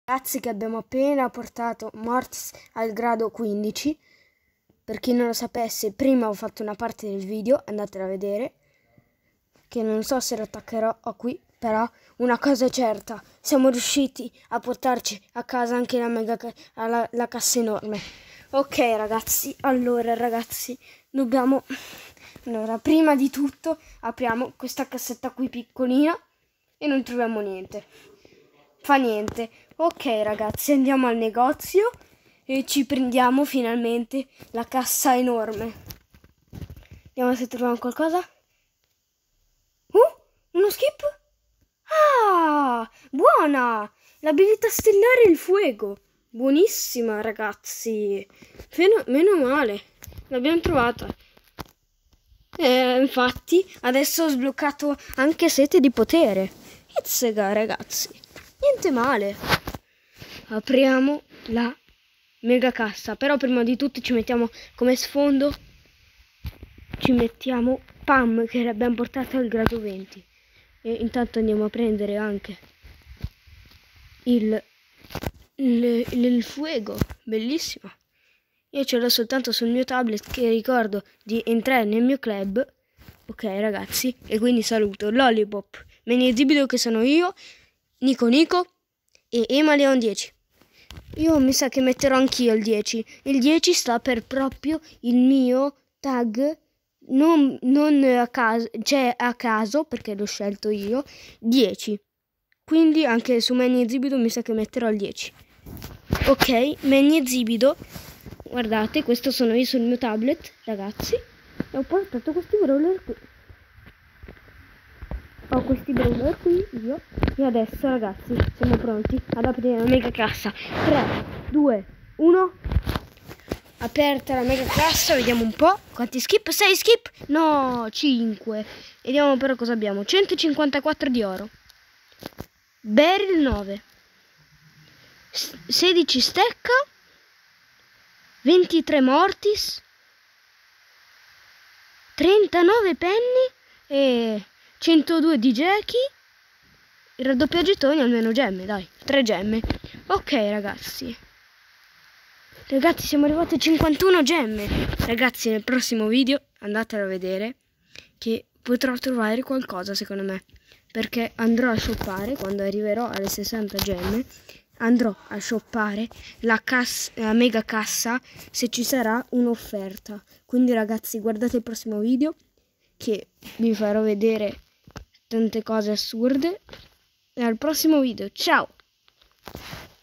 Ragazzi, che abbiamo appena portato Mortis al grado 15. Per chi non lo sapesse, prima ho fatto una parte del video, andatela a vedere, che non so se lo attaccherò qui, però una cosa è certa, siamo riusciti a portarci a casa anche la cassa enorme. Ok ragazzi, allora dobbiamo... Allora, prima di tutto apriamo questa cassetta qui piccolina e non troviamo niente. Fa niente. Ok ragazzi, andiamo al negozio e ci prendiamo finalmente la cassa enorme. Vediamo se troviamo qualcosa. Uno skip? Ah, buona! L'abilità stellare e il fuoco. Buonissima ragazzi. Meno male, l'abbiamo trovata. Infatti, adesso ho sbloccato anche sete di potere. Izzega ragazzi, niente male. Apriamo la mega cassa, però prima di tutto ci mettiamo come sfondo, ci mettiamo Pam che l'abbiamo portata al grado 20 e intanto andiamo a prendere anche il fuoco, bellissimo. Io ce l'ho soltanto sul mio tablet, che ricordo di entrare nel mio club. Ok ragazzi, e quindi saluto Lollipop, Menizibido che sono io, Nico e Emaleon 10. Io mi sa che metterò anch'io il 10. Il 10 sta per proprio il mio tag, non a caso, cioè a caso, perché l'ho scelto io, 10. Quindi anche su Menizibido mi sa che metterò il 10. Ok, Menizibido, guardate, questo sono io sul mio tablet, ragazzi. E ho portato questi brawler qui. Ho questi brawler qui io. E adesso ragazzi siamo pronti ad aprire la mega cassa. 3, 2, 1. Aperta la mega cassa, vediamo un po'. Quanti skip? 6 skip? No, 5. Vediamo però cosa abbiamo. 154 di oro. Beryl 9. 16 stecca. 23 mortis. 39 penny e 102 di Jackie. Il raddoppio a getoni, almeno gemme, dai, 3 gemme. Ok ragazzi, siamo arrivati a 51 gemme. Ragazzi, nel prossimo video andatelo a vedere, che potrò trovare qualcosa secondo me, perché andrò a shoppare quando arriverò alle 60 gemme. Andrò a shoppare la mega cassa se ci sarà un'offerta. Quindi ragazzi, guardate il prossimo video che vi farò vedere tante cose assurde. E al prossimo video, ciao!